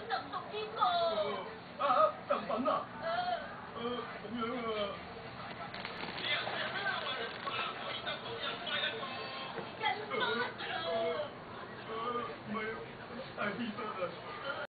就唔屬邊個？ 贈品啊？咁樣啊？